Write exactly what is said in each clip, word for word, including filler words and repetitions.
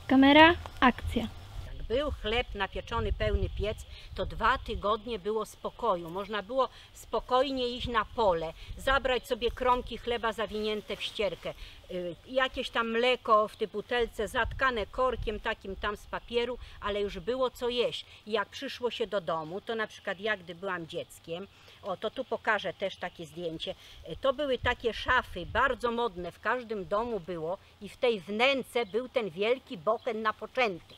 Kamera, akcja. Jak był chleb napieczony, pełny piec, to dwa tygodnie było spokoju. Można było spokojnie iść na pole, zabrać sobie kromki chleba zawinięte w ścierkę, yy, jakieś tam mleko w tej butelce zatkane korkiem takim tam z papieru, ale już było co jeść. I jak przyszło się do domu, to na przykład ja, gdy byłam dzieckiem, o to tu pokażę też takie zdjęcie, to były takie szafy bardzo modne, w każdym domu było i w tej wnęce był ten wielki bochen napoczęty.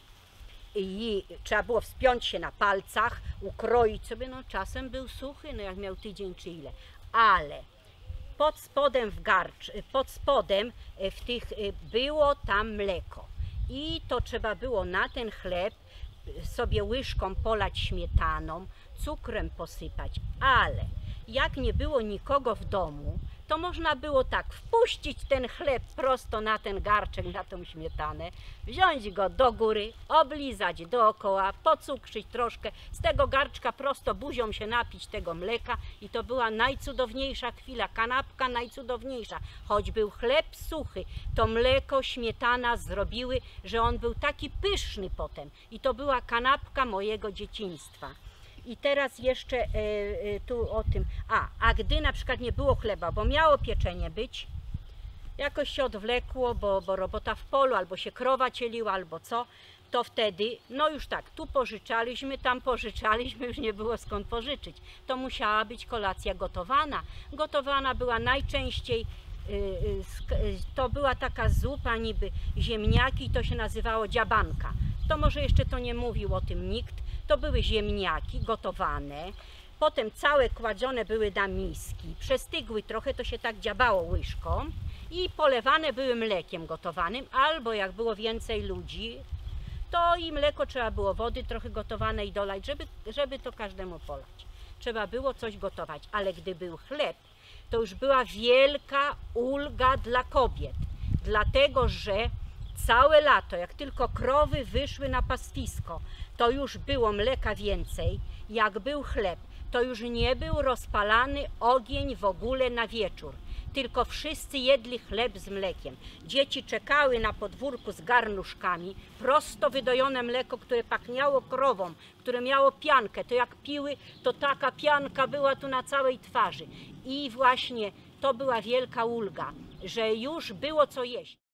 I trzeba było wspiąć się na palcach, ukroić sobie, no czasem był suchy, no jak miał tydzień czy ile, ale pod spodem w garcz, pod spodem w tych było tam mleko i to trzeba było na ten chleb sobie łyżką polać śmietaną, cukrem posypać, ale jak nie było nikogo w domu, to można było tak wpuścić ten chleb prosto na ten garczek, na tą śmietanę, wziąć go do góry, oblizać dookoła, pocukrzyć troszkę, z tego garczka prosto buzią się napić tego mleka i to była najcudowniejsza chwila, kanapka najcudowniejsza. Choć był chleb suchy, to mleko, śmietana zrobiły, że on był taki pyszny potem i to była kanapka mojego dzieciństwa. I teraz jeszcze e, e, tu o tym, a, a gdy na przykład nie było chleba, bo miało pieczenie być, jakoś się odwlekło, bo, bo robota w polu, albo się krowa cieliła, albo co, to wtedy, no już tak, tu pożyczaliśmy, tam pożyczaliśmy, już nie było skąd pożyczyć. To musiała być kolacja gotowana. Gotowana była najczęściej, y, y, to była taka zupa niby ziemniaki, to się nazywało dziabanka. To może jeszcze to nie mówił o tym nikt. To były ziemniaki gotowane, potem całe kładzione były na miski, przestygły trochę, to się tak dziabało łyżką i polewane były mlekiem gotowanym, albo jak było więcej ludzi, to i mleko trzeba było wody trochę gotowanej dolać, żeby, żeby to każdemu polać. Trzeba było coś gotować, ale gdy był chleb, to już była wielka ulga dla kobiet, dlatego że całe lato, jak tylko krowy wyszły na pastwisko, to już było mleka więcej. Jak był chleb, to już nie był rozpalany ogień w ogóle na wieczór, tylko wszyscy jedli chleb z mlekiem. Dzieci czekały na podwórku z garnuszkami, prosto wydojone mleko, które pachniało krową, które miało piankę. To jak piły, to taka pianka była tu na całej twarzy. I właśnie to była wielka ulga, że już było co jeść.